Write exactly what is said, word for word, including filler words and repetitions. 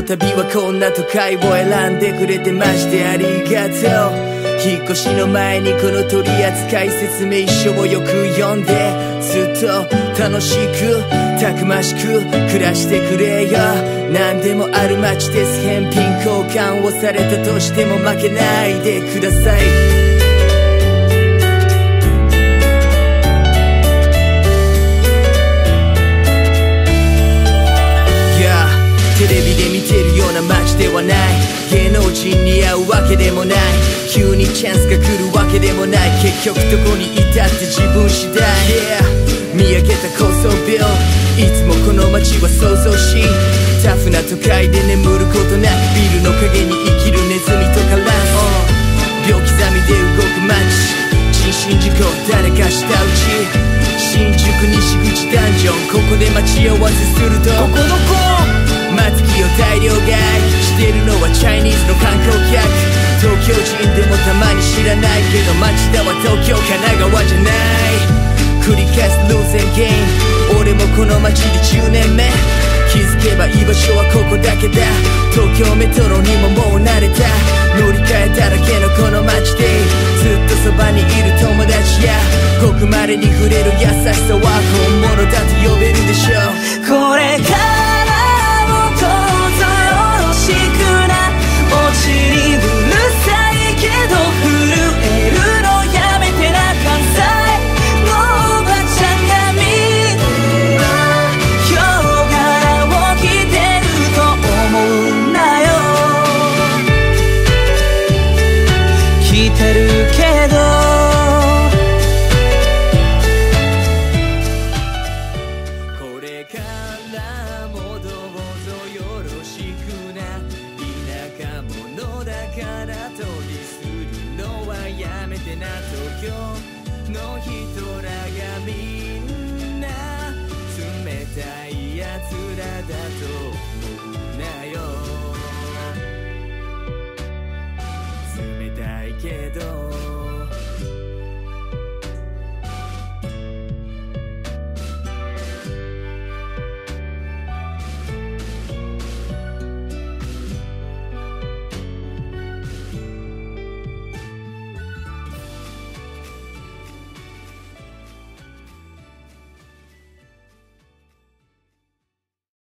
度はこんな都会を選んでくれてマジでありがとう。引っ越しの前にこの取扱説明書をよく読んで、ずっと楽しくたくましく暮らしてくれよ。何でもある街です。返品交換をされたとしても負けないでください。テレビで見てるような街ではない。芸能人に会うわけでもない。急にチャンスが来るわけでもない。結局どこにいたって自分次第、yeah、見上げた高層ビル、いつもこの街は想像し、タフな都会で眠ることなくビルの陰に生きるネズミとカラス、uh、秒刻みで動く街、人身事故誰か舌打ち、新宿西口ダンジョン、ここで待ち合わせすると、ここどこ松木を大量買いしてるのはチャイニーズの観光客。東京人でもたまに知らないけど町田は東京神奈川じゃない。繰り返すルーズンゲーム、俺もこの街でじゅうねんめ。気づけば居場所はここだけだ。東京メトロにももう慣れた。乗り換えだらけのこの街でずっとそばにいる友達や、ごくまれに触れる優しさは本物だと呼べるでしょう。これからどうぞよろしくな。おちにうるさいけど震えるのやめてな。関西のおばちゃんがみんなヒョウ柄を着てると思うなよ。着てるけどの人らがみんな冷たいやつらだと思うなよ。冷たいけど